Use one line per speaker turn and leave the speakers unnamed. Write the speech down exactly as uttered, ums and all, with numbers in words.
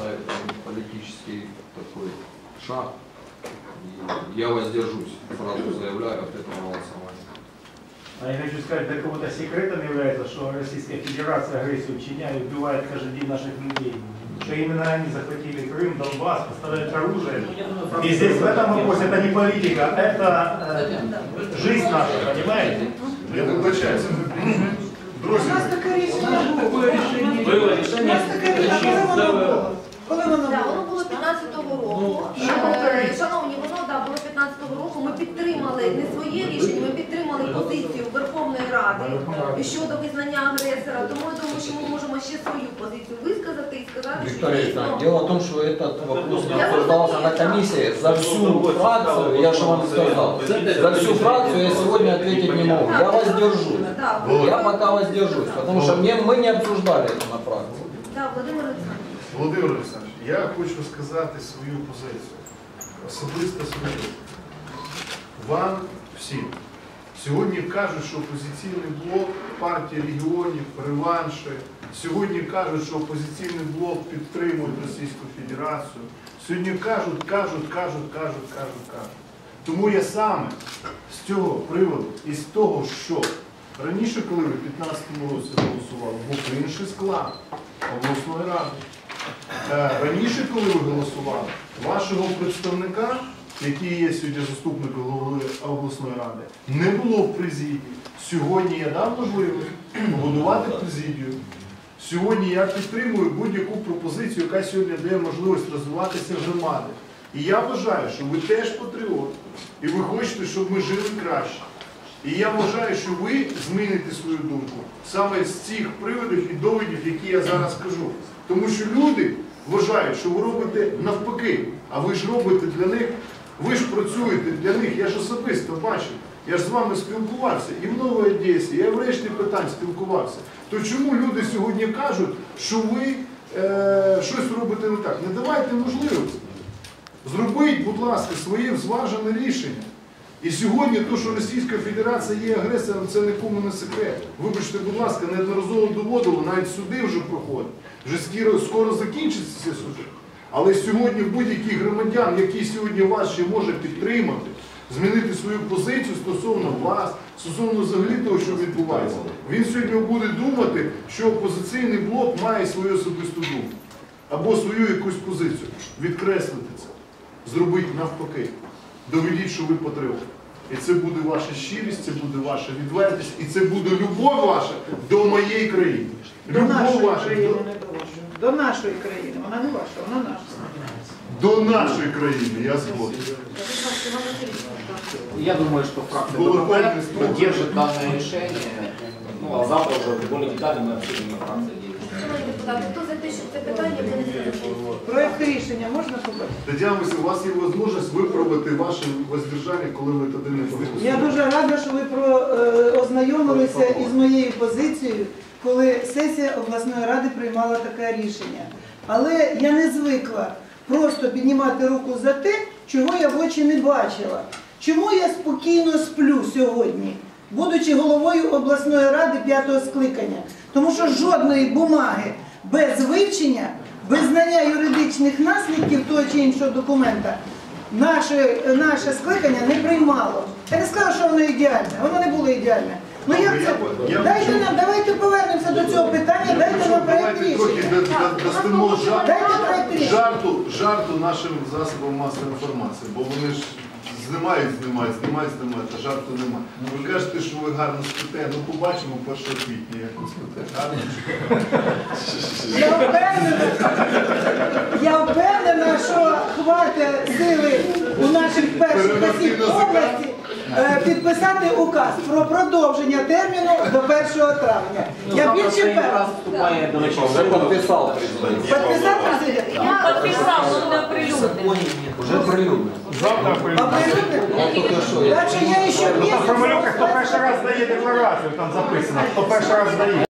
это политический такой шаг. И я воздержусь, сразу заявляю, от этого голосования.
А я хочу сказать, для кого-то секретом является, что Российская Федерация агрессию учиняет, убивает каждый день наших людей. Что именно они захватили Крым, Донбасс, поставляют оружие. И здесь в этом вопросе это не политика, это э, жизнь наша, понимаете?
Я вибачаюсь. Друзі,
У нас таке рішення було.
Було рішення.
У нас таке рішення, коли воно було? Коли воно
Да,
було?
воно було п'ятнадцятого року.
Ну,
Е, Шановні, воно да, було п'ятнадцятого року. Ми підтримали не своє рішення, ми підтримали позицію Верховної Ради щодо визнання агресора. Тому я думаю, що ми можемо ще свою позицію висказати і сказати, що
Виктория
дійсно...
Александровна, дело в том, что этот вопрос не обсуждался на комиссии. За всю фракцию, я же вам сказал, за всю фракцию я сегодня ответить не могу. Я воздержусь.
Да,
Я пока воздержусь, потому что мне, мы не обсуждали это на фракции.
да, Володимир Олександрович.
Володимир Олександрович, я хочу сказати свою позицію. Особисто свою. Вам всім. Сьогодні кажуть, що опозиційний блок, партія регіонів, реванші. Сьогодні кажуть, що опозиційний блок підтримує Російську Федерацію. Сьогодні кажуть, кажуть, кажуть, кажуть, кажуть, кажуть. Тому я саме з цього приводу і з того, що раніше, коли ви в п'ятнадцятому році голосували, був інший склад обласної ради. Раніше, коли ви голосували, вашого представника, який є сьогодні заступником голови обласної ради, не було в президії. Сьогодні я дав можливість побудувати президію. Сьогодні я підтримую будь-яку пропозицію, яка сьогодні дає можливість розвиватися громади. І я вважаю, що ви теж патріот, і ви хочете, щоб ми жили краще. І я вважаю, що ви зміните свою думку саме з цих приводів і доводів, які я зараз кажу. Тому що люди вважають, що ви робите навпаки, а ви ж робите для них, ви ж працюєте для них, я ж особисто бачив, я ж з вами спілкувався і в Новій Одесі, я в решті питань спілкувався. То чому люди сьогодні кажуть, що ви е, щось робите не так? Не давайте можливості. Зробіть, будь ласка, своє зважене рішення. І сьогодні те, що Російська Федерація є агресором, це нікому не секрет. Вибачте, будь ласка, неодноразово доводило, навіть суди вже проходять. Вже скоро, скоро закінчаться ці суди. Але сьогодні будь-який громадян, який сьогодні вас ще може підтримати, змінити свою позицію стосовно вас, стосовно взагалі того, що відбувається, він сьогодні буде думати, що опозиційний блок має свою особисту думку. Або свою якусь позицію. Відкреслити це. Зробити навпаки. Доведіть, що ви патріот. І це буде ваша щирість, це буде ваша відвертість, і це буде любов ваша до моєї країни.
До
Любов
нашої
ваша
країни
до...
не доводжу. До нашої країни. Вона не ваша, вона наша.
До нашої країни, я згоден.
Я думаю, что фракция ДПП поддержит данное решение. Ну, а завтра уже более детально мы обсудим на фракции.
Шановні депутати, хто за те, щоб це питання винести на сесію?
Проект рішення можна побачити?
Тетяна Васильівна, у вас є можливість виправити ваше воздержання, коли ви тоді не проголосуєте.
Я дуже рада, що ви про, е, ознайомилися із моєю позицією, коли сесія обласної ради приймала таке рішення. Але я не звикла просто піднімати руку за те, чого я в очі не бачила. Чому я спокійно сплю сьогодні, будучи головою обласної ради п'ятого скликання? Тому що жодної бумаги без вивчення, без знання юридичних наслідків того чи іншого документа наше, наше скликання не приймало. Я не сказала, що воно ідеальне, воно не було ідеальне. Ну як це? Дайте нам, давайте повернемося до цього питання, дайте нам проєкт
Трохи
рішення.
дастимо
Дайте проєкт рішення.
жарту, жарту нашим засобам масової інформації, бо вони ж знімають, знімають, знімають, знімають, а жарту немає. Ви кажете, що ви гарно спите, ну побачимо першого квітня, як ви спите. Гарно?
Я впевнена, я впевнена, що хватить сили у наших перших осіб області е, підписати указ про продовження терміну до першого травня. Я більше впевнена.
Вступає, до речі,
Уже подписал президент.
Підписав президент?
Я
Підписав, але не оприлюднив.
Уже прилюдно.
Завтра
Оприлюднив?
Только что я...
Так що я ще
в
місяць...
формулировках, хто перший раз здає декларацію, там записано, хто перший раз здає.